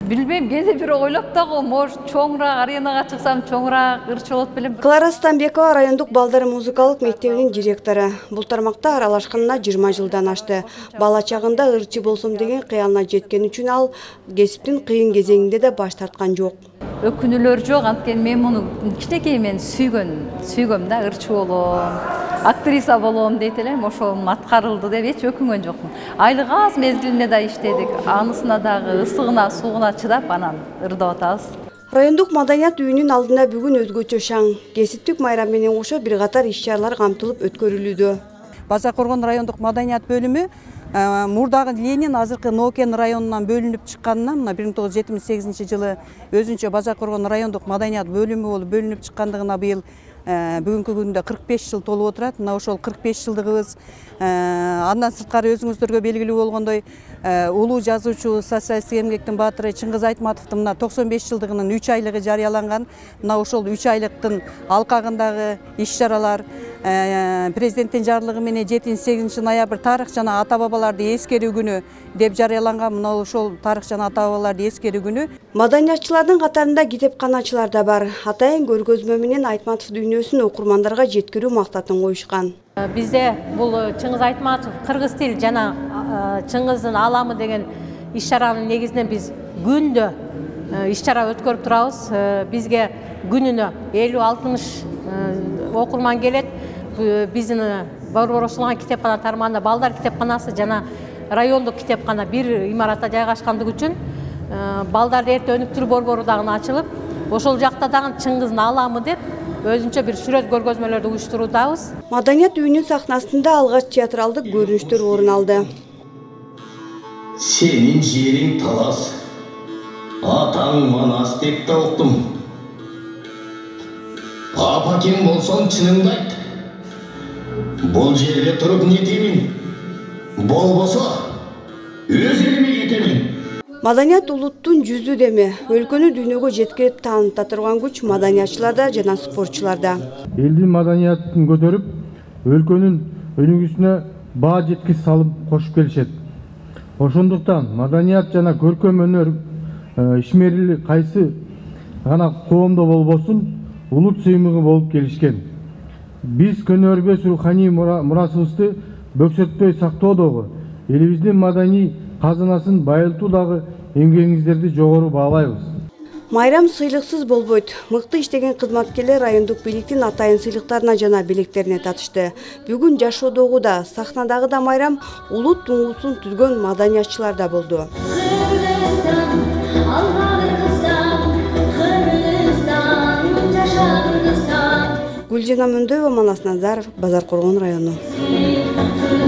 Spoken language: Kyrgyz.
Билбейм, кээде бир ойлоп дагы, может, чоңураак аренага чыксам, чоңураак ырчы болот белем. Клара Станбекова райондук балдар музыкалык мектебинин директору. Бул тармакта аралашканына 20 жылдан ашты. Бала чагында ырчы болсом деген кыялына жеткен үчүн ал кесиптин кыйын кезеңинде да баш тарткан жок. Өкүнүүлөр жок, анткени мен муну кичинекейимен сүйгөм да, ырчы болом, актриса болом дейт элем, ошол аткарылды деп эч өкүнгөн жокмун. Айлык аз мезгилинде да иштедик, анысына дагы ысыгына, суугуна чыдап анан ырдап атабыз. Райондук маданият үйүнүн алдында бүгүн өзгөчө шаң. Кесиптик майрам менен кошо бир катар иш-чаралар камтылып өткөрүлүүдө. Базар Коргон райондук маданият бөлүмү мурдагы Ленин азыркы Нокен районунан бөлүнүп чыкканынан, мына 1978 жылы өзүнчө Базар Коргон райондук маданият бөлүмү болуп бөлүнүп чыккандыгына быйыл бүгүнкү күндө 45 жыл толуп отурат. Мына ошол 45 жылдыгыбыз андан сырткары өзүңүздөргө белгилүү болгондой улуу жазуучу, социалисттик эмгектин баатыры Чыңгыз Айтматовдун мына 95 жылдыгынын 3 айлыгы жарыяланган. Мына ошол 3 айлыктын алкагындагы иш-чаралар президенттин жарлыгы менен 7-8 ноябрь тарых жана ата бабаларды эскерүү күнү деп жарыяланган. Мына ошол тарых жана ата бабаларды эскерүү күнү. Маданиятчылардын катарында китепканачылар да бар. Атайын көргөзмө менен Айтматов дүйнөсүн окурмандарга жеткирүү мактатын коюшкан. Бизде бул Чыңгыз Айтматов кыргыз тил жана Чыңгыздын аламы деген иш-чаранын негизинен биз күндө иш-чара өткөрүп турабыз. Бизге күнүнө 50-60 окурман келет. Биздин Борбор китепкана тармагында балдар китепканасы жана райондук китепкана бир имаратта жайгашкандыгы үчүн балдарды эртө өнүктүрүү борбору дагы ачылып, ошол жакта дагы Чыңгыздын аламы деп өзүнчө бир сүрөт көргөзмөлөрдү уюштуруудабыз. Маданият үйүнүн сахнасында алгач театралдык көрүнүштөр орун алды. Сенин жериң талас, атаң манас деп да уктум. Апакең болсоң чыныңды айт. Бул жерде туруп не деймин? Болбосо өз элиме кетемин. Маданият улуттун жүзү деми. Өлкөнү дүйнөгө жеткирип тааныта турган күч маданиятчыларда жана спортчуларда. Элдин маданиятын көтөрүп, өлкөнүн өнүгүүсүнө баа жеткиз салып кошуп келишет. Ошондуктан маданият жана көркөм өнөр ишмердүүлүк кайсы гана коомдо болбосун улут сыймыгы болуп келишкен. Биз көнөрбөс руханий мурасыбызды бөксөтпөй сактоодогу, элибиздин маданий казынасын байылтуудагы эмгегиңиздерди жогору баалайбыз. Майрам сыйлыксыз болбойт. Мыкты иштеген кызматкерлер райондук бийликтин атайын сыйлыктарына жана белектерине татышты. Бүгүн жашоодогу да, сахнадагы да майрам улут туңгусун түзгөн маданиятчылар да болду. Гүлжена Мөндөева, Манас Назаров, Базар Коргон району.